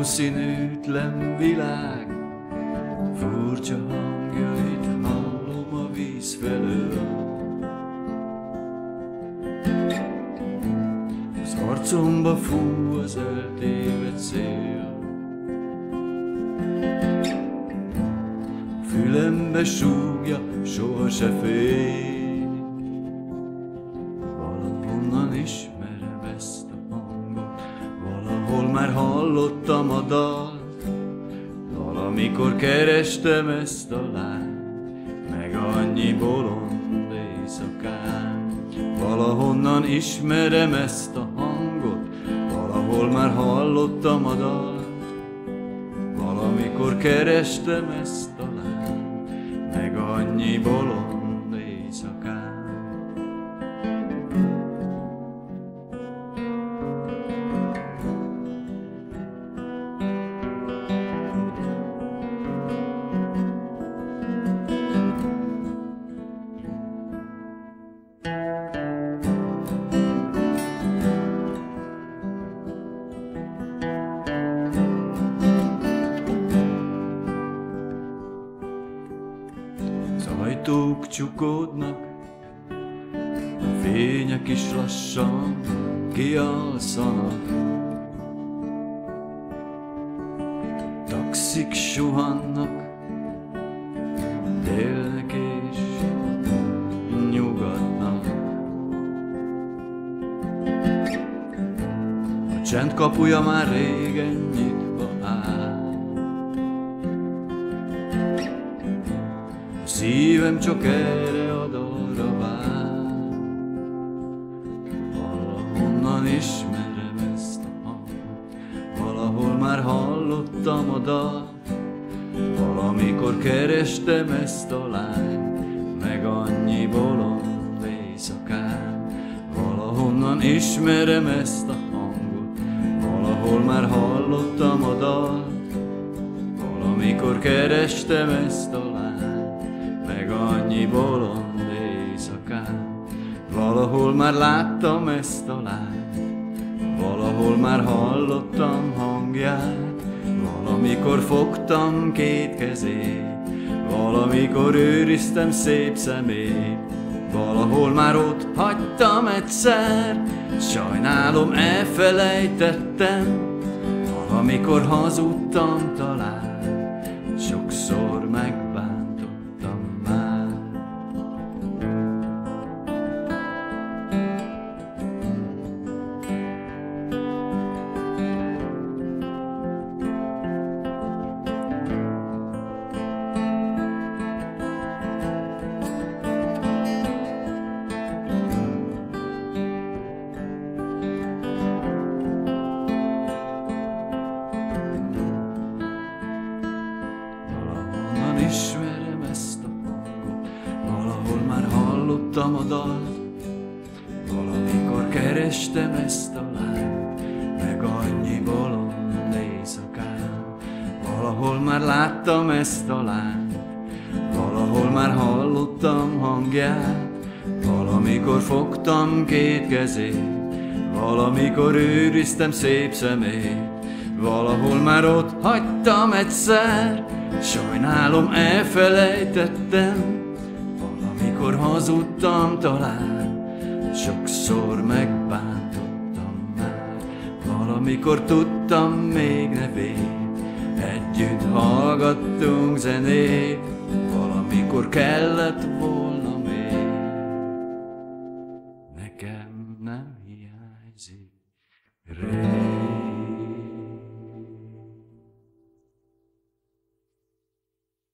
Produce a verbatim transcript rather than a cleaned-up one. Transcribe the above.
színűtlen világ, furcsa hangjait hallom a víz felől. Az arcomba fú az eltévedt szél, fülembe súgja, soha se fél. Valahonnan ismerem ezt a hangot, valahol már hallottam a dalt. Valamikor kerestem ezt a lányt, meg annyi bolond éjszakán. Valahonnan ismerem ezt a hangot, valahol már hallottam a dalt. Valamikor kerestem ezt a lányt, meg annyi bolond éjszakán. Az ajtók csukódnak, a fények is lassan kialszanak. Taxik suhannak, délnek és nyugatnak. A csend kapuja már régen nyitva áll. Szívem csak erre a dalra vár. Valahonnan ismerem ezt a hangot, valahol már hallottam a dalt. Valamikor kerestem ezt a lányt, meg annyi bolond éjszakán. Valahonnan ismerem ezt a hangot, valahol már hallottam a dalt. Valamikor kerestem ezt a lányt, meg annyi bolond éjszakán. Valahol már láttam ezt a lányt, valahol már hallottam hangját. Valamikor fogtam két kezét, valamikor őriztem szép szemét. Valahol már ott hagytam egyszer, sajnálom elfelejtettem. Valamikor hazudtam talán, sokszor megbántottam már. Ismerem ezt a hangot, valahol már hallottam a dalt. Valamikor kerestem ezt a lányt, meg annyi bolond éjszakán. Valahol már láttam ezt a lányt, valahol már hallottam hangját. Valamikor fogtam két kezét, valamikor őriztem szép szemét. Valahol már ott hagytam egyszer, sajnálom elfelejtettem. Valamikor hazudtam talán, sokszor megbántottam már. Valamikor tudtam még nevét, együtt hallgattunk zenét. Valamikor kellett volna még, nekem nem hiányzik rég.